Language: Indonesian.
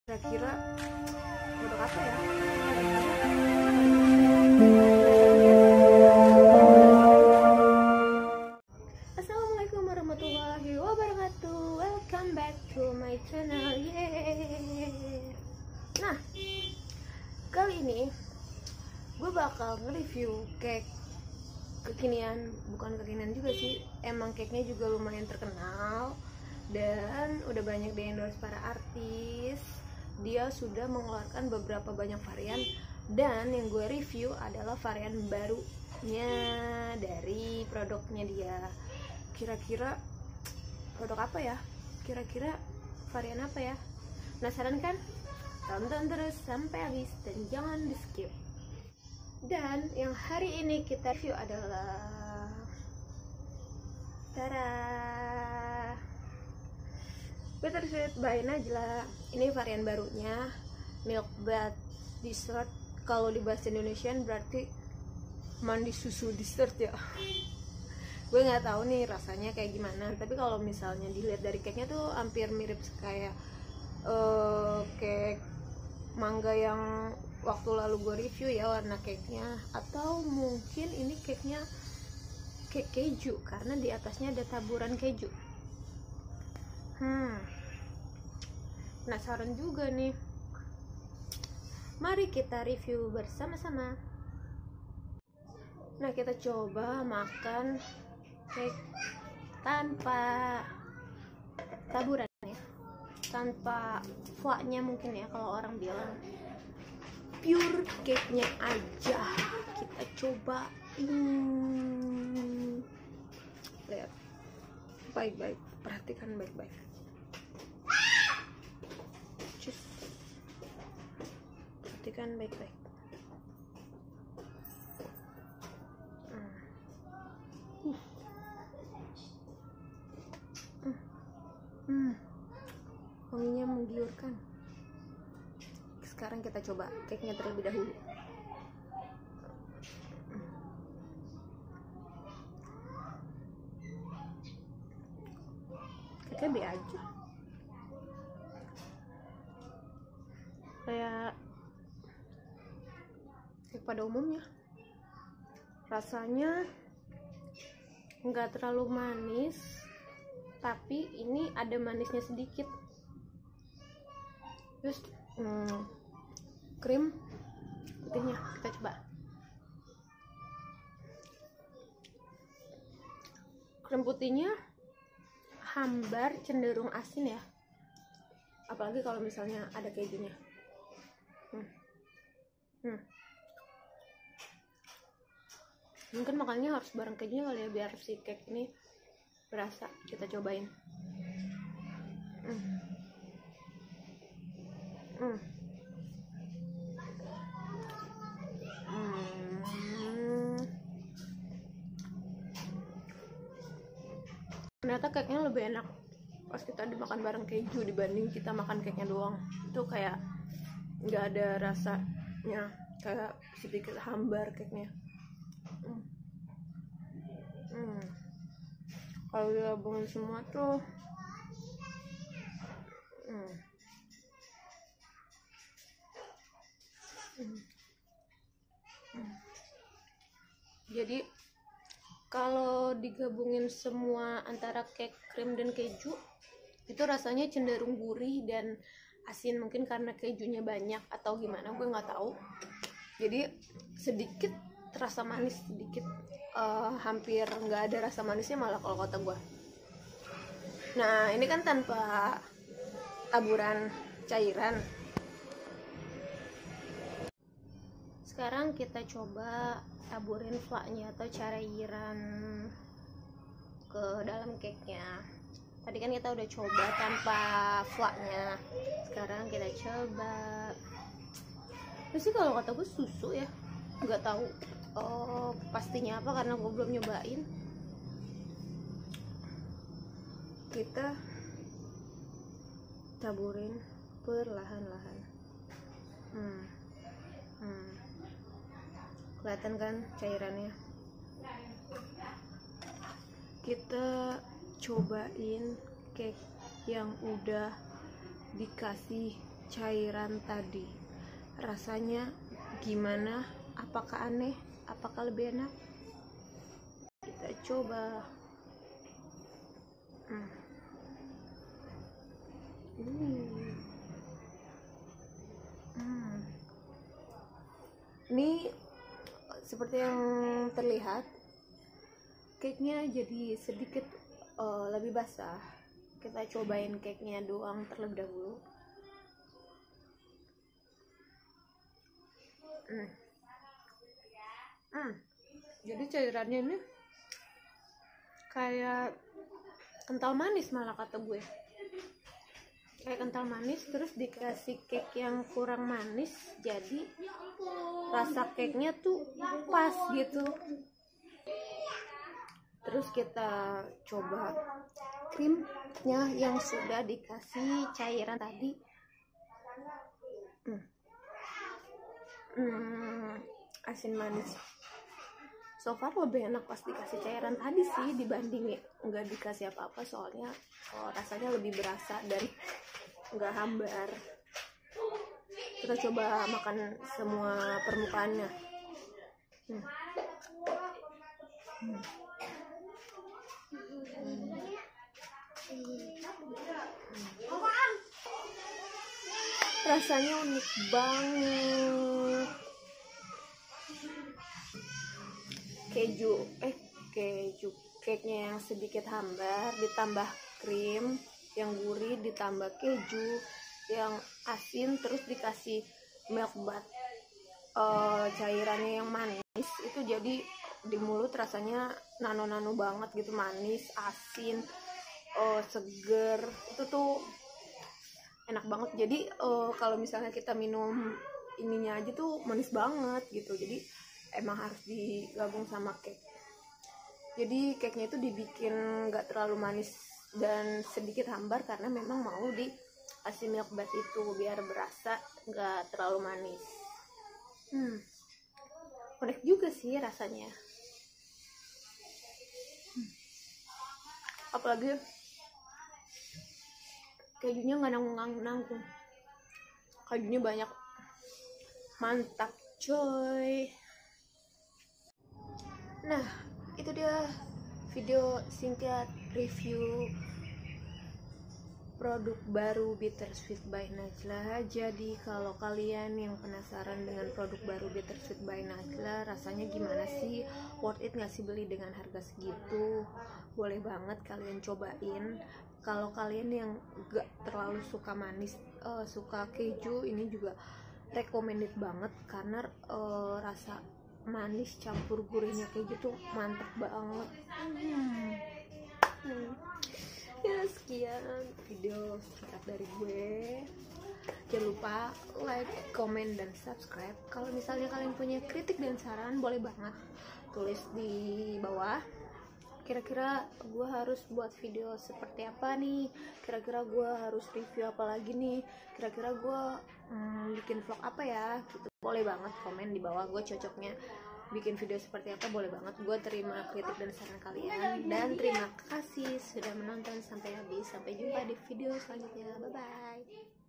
Kira-kira produk apa ya? Assalamualaikum warahmatullahi wabarakatuh. Welcome back to my channel. Yeay. Nah, kali ini gue bakal nge-review cake kekinian. Bukan kekinian juga sih, emang cake-nya juga lumayan terkenal dan udah banyak di-endorse para artis. Dia sudah mengeluarkan beberapa banyak varian, dan yang gue review adalah varian barunya dari produknya dia. Kira-kira produk apa ya? Kira-kira varian apa ya? Penasaran kan? Tonton terus sampai habis dan jangan di skip. Dan yang hari ini kita review adalah Bittersweet by Najla. Ini varian barunya, Milk Bath Dessert. Kalau di bahasa Indonesian berarti mandi susu dessert ya. Gue nggak tahu nih rasanya kayak gimana, tapi kalau misalnya dilihat dari cake-nya tuh hampir mirip kayak cake mangga yang waktu lalu gue review ya, warna cake-nya. Atau mungkin ini cake-nya cake keju karena di atasnya ada taburan keju. Penasaran juga nih. Mari kita review bersama-sama. Nah, kita coba makan cake tanpa taburan ya, tanpa foie-nya mungkin ya kalau orang bilang. Pure cake-nya aja kita coba. Lihat baik-baik, perhatikan baik-baik. Perhatikan baik-baik. Wanginya menggiurkan. Sekarang kita coba cake-nya terlebih dahulu. Cake-nya B aja. Kayak cake pada umumnya. Rasanya nggak terlalu manis, tapi ini ada manisnya sedikit. Terus krim putihnya kita coba. Krim putihnya hambar, cenderung asin ya, apalagi kalau misalnya ada kejunya. Mungkin makannya harus bareng kejunya kali ya, biar si cake ini berasa. Kita cobain. Ternyata cake-nya lebih enak pas kita dimakan bareng keju dibanding kita makan cake-nya doang. Itu kayak nggak ada rasanya, kayak sedikit hambar cake-nya. Kalau digabungin semua tuh jadi kalau digabungin semua antara cake, krim, dan keju, itu rasanya cenderung gurih dan asin. Mungkin karena kejunya banyak atau gimana, gue nggak tahu. Jadi sedikit terasa manis, sedikit, hampir nggak ada rasa manisnya malah kalau kata gue. Nah, ini kan tanpa taburan cairan. Sekarang kita coba taburin foie-nya atau cairan ke dalam cake-nya. Tadi kan kita udah coba tanpa foie-nya. Sekarang kita coba. Terus sih kalau kata gue susu ya, nggak tahu pastinya apa karena gue belum nyobain. Kita taburin perlahan-lahan. Kelihatan kan cairannya. Kita cobain cake yang udah dikasih cairan tadi. Rasanya gimana? Apakah aneh? Apakah lebih enak? Kita coba. Ini seperti yang terlihat, cake-nya jadi sedikit lebih basah. Kita cobain cake-nya doang terlebih dahulu. Jadi cairannya ini kayak kental manis, malah kata gue. Kayak kental manis, terus dikasih cake yang kurang manis, jadi rasa cake-nya tuh pas gitu. Terus kita coba krimnya yang sudah dikasih cairan tadi. Asin manis. So far lebih enak pas dikasih cairan tadi sih dibanding nggak dikasih apa-apa, soalnya rasanya lebih berasa dan nggak hambar. Kita coba makan semua permukaannya. Rasanya unik banget. Keju cake-nya yang sedikit hambar ditambah krim yang gurih ditambah keju yang asin, terus dikasih milk butter cairannya yang manis, itu jadi di mulut rasanya nano-nano banget gitu, manis, asin, seger, itu tuh enak banget. Jadi kalau misalnya kita minum ininya aja tuh manis banget gitu, jadi emang harus digabung sama cake. Jadi cake-nya itu dibikin nggak terlalu manis dan sedikit hambar karena memang mau dikasih milk butter itu biar berasa nggak terlalu manis. Unik juga sih rasanya. Apalagi kejunya nggak nanggung, kejunya banyak, mantap coy. Nah, itu dia video singkat review produk baru Bittersweet by Najla. Jadi kalau kalian yang penasaran dengan produk baru Bittersweet by Najla, rasanya gimana sih, worth it nggak sih beli dengan harga segitu? Boleh banget kalian cobain. Kalau kalian yang gak terlalu suka manis, suka keju, ini juga recommended banget karena rasa manis campur gurihnya keju tuh mantep banget. Ya, sekian video singkat dari gue. Jangan lupa like, comment, dan subscribe. Kalau misalnya kalian punya kritik dan saran, boleh banget tulis di bawah. Kira-kira gue harus buat video seperti apa nih, kira-kira gue harus review apa lagi nih, kira-kira gue bikin vlog apa ya gitu. Boleh banget komen di bawah, gue cocoknya bikin video seperti apa, boleh banget. Gue terima kritik dan saran kalian, dan terima kasih sudah menonton sampai habis. Sampai jumpa di video selanjutnya, bye bye.